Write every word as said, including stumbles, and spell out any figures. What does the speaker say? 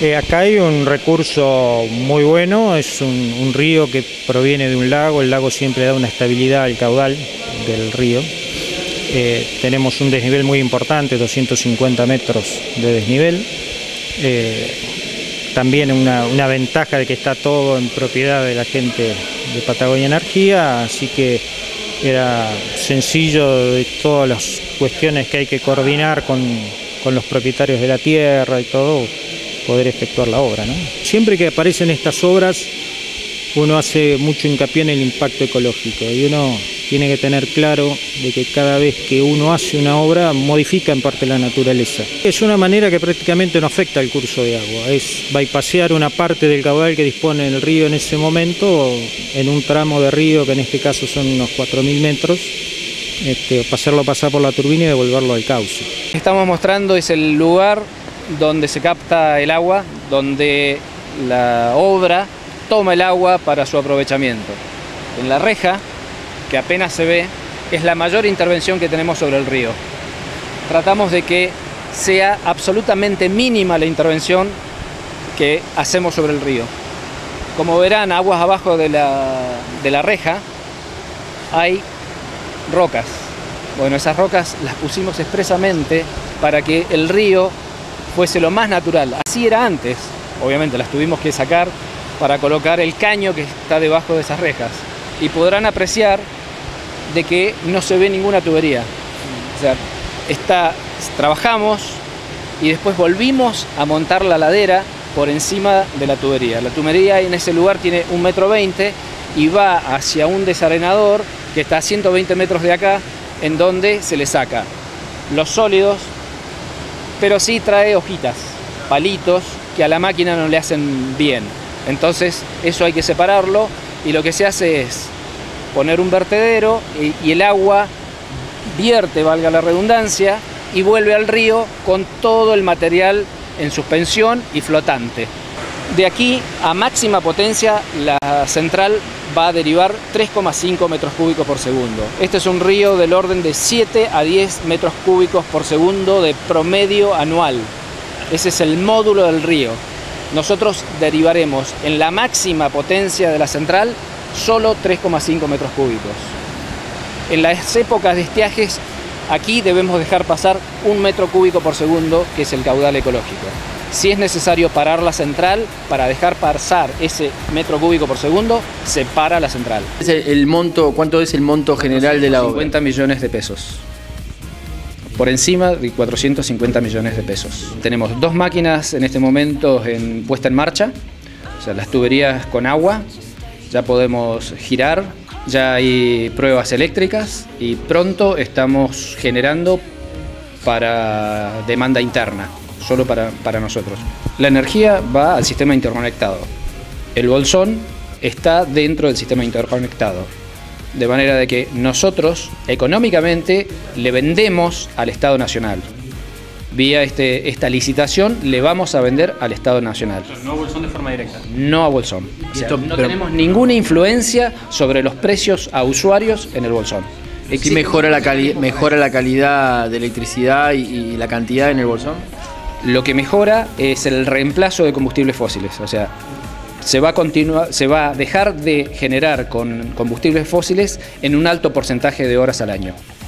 Eh, acá hay un recurso muy bueno, es un, un río que proviene de un lago, el lago siempre da una estabilidad al caudal del río. Eh, tenemos un desnivel muy importante, doscientos cincuenta metros de desnivel. Eh, también una, una ventaja de que está todo en propiedad de la gente de Patagonia Energía, así que era sencillo de todas las cuestiones que hay que coordinar con, con los propietarios de la tierra y todo, poder efectuar la obra, ¿no? Siempre que aparecen estas obras, uno hace mucho hincapié en el impacto ecológico y uno tiene que tener claro de que cada vez que uno hace una obra modifica en parte la naturaleza. Es una manera que prácticamente no afecta el curso de agua, es bypassear una parte del caudal que dispone el río en ese momento, en un tramo de río que en este caso son unos cuatro mil metros, este, pasarlo pasar por la turbina y devolverlo al cauce. Estamos mostrando es el lugar donde se capta el agua, donde la obra toma el agua para su aprovechamiento. En la reja, que apenas se ve, es la mayor intervención que tenemos sobre el río. Tratamos de que sea absolutamente mínima la intervención que hacemos sobre el río. Como verán, aguas abajo de la, de la reja hay rocas. Bueno, esas rocas las pusimos expresamente para que el río fuese lo más natural. Así era antes, obviamente las tuvimos que sacar para colocar el caño que está debajo de esas rejas. Y podrán apreciar de que no se ve ninguna tubería. O sea, está, trabajamos y después volvimos a montar la ladera por encima de la tubería. La tubería en ese lugar tiene un metro veinte y va hacia un desarenador que está a ciento veinte metros de acá, en donde se le saca los sólidos, pero sí trae hojitas, palitos, que a la máquina no le hacen bien. Entonces eso hay que separarlo y lo que se hace es poner un vertedero y, y el agua vierte, valga la redundancia, y vuelve al río con todo el material en suspensión y flotante. De aquí a máxima potencia la central va a derivar tres coma cinco metros cúbicos por segundo. Este es un río del orden de siete a diez metros cúbicos por segundo de promedio anual. Ese es el módulo del río. Nosotros derivaremos en la máxima potencia de la central solo tres coma cinco metros cúbicos. En las épocas de estiajes, aquí debemos dejar pasar un metro cúbico por segundo, que es el caudal ecológico. Si es necesario parar la central para dejar pasar ese metro cúbico por segundo, se para la central. ¿Es el, el monto, ¿Cuánto es el monto general de la obra? cincuenta millones de pesos. Por encima de cuatrocientos cincuenta millones de pesos. Tenemos dos máquinas en este momento en puesta en marcha, o sea, las tuberías con agua, ya podemos girar, ya hay pruebas eléctricas y pronto estamos generando para demanda interna. Solo para, para nosotros. La energía va al sistema interconectado. El bolsón está dentro del sistema interconectado. De manera de que nosotros económicamente le vendemos al Estado Nacional. Vía este, esta licitación le vamos a vender al Estado Nacional. No a bolsón de forma directa. No a bolsón. O sea, Esto, no pero... tenemos ninguna influencia sobre los precios a usuarios en el bolsón. ¿Sí mejora la, cali mejora la calidad de electricidad y, y la cantidad en el bolsón? Lo que mejora es el reemplazo de combustibles fósiles, o sea, se va a continuar, se va a dejar de generar con combustibles fósiles en un alto porcentaje de horas al año.